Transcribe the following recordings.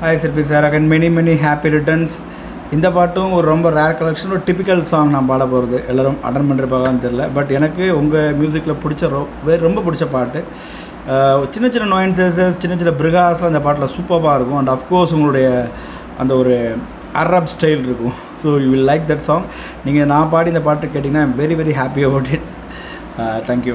Hi Sirpi sir, again many happy returns. இந்த பாட்டும் ஒரு ரொம்ப ரேர் கலெக்ஷன், ஒரு டிபிக்கல் சாங் நான் பாட போகிறது எல்லோரும் அட்டன் பண்ணுறப்பாங்கன்னு தெரில. பட் எனக்கு உங்கள் மியூசிக்கில் பிடிச்ச ரொம்ப பிடிச்ச பாட்டு. சின்ன சின்ன நோயன்சஸ், சின்ன சின்ன பிரிகாஸ்லாம் அந்த பாட்டில் சூப்பராக இருக்கும். அண்ட் அஃப்கோர்ஸ் உங்களுடைய அந்த ஒரு அரப் ஸ்டைல் இருக்கும். So you will like that song. நீங்கள் நான் பாடி இந்த பாட்டு கேட்டிங்கன்னா I'm very happy about it. Thank you.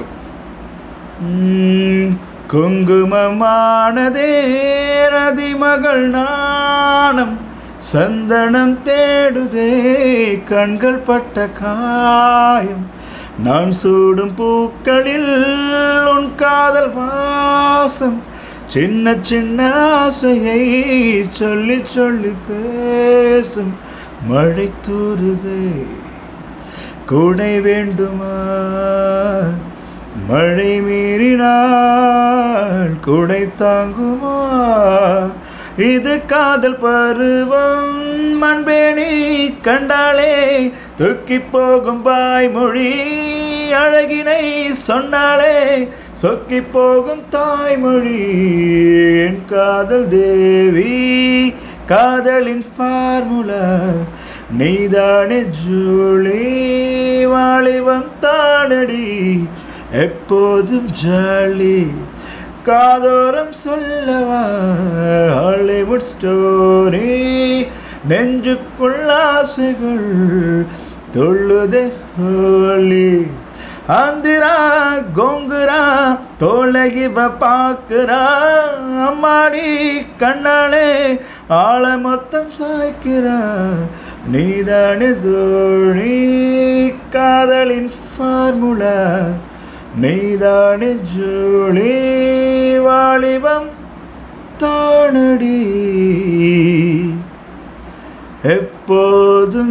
குங்குமமானதே ரதிமகள் நாணம், சந்தனம் தேடுதே கண்கள் பட்ட காயம், நான் சூடும் பூக்களில் உன் காதல் வாசம், சின்ன சின்ன ஆசையை சொல்லி சொல்லி பேசும் மழை தூறுதே, கூடை வேண்டுமா மழை மீறினால் கூடை தாங்குமா, இது காதல் பருவம் மண்பேணி கண்டாலே தூக்கி போகும் வாய்மொழி, அழகினை சொன்னாலே சொக்கி போகும் தாய்மொழி, என் காதல் தேவி காதலின் ஃபார்முலா நீதானே ஜூலி, வாலிபம் தானடி எப்போதும் ஜாலி, காதோரம் சொல்லவா ஹாலிவுட் ஸ்டோரி, நெஞ்சுக்குள் ஆசைகள் தொழுதே ஹோலி, ஆந்திரா கோங்குரா தோலகிவ பார்க்கிறா, அம்மாடி கண்ணாலே ஆள மொத்தம் சாய்க்கிறா, நீதானே தோழி காதலின் ஃபார்முலா நீதானே ஜூலி, வாலிபம் தானடி எப்போதும்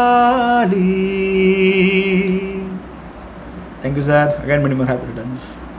jolly. Thank you sir, again many more happy returns.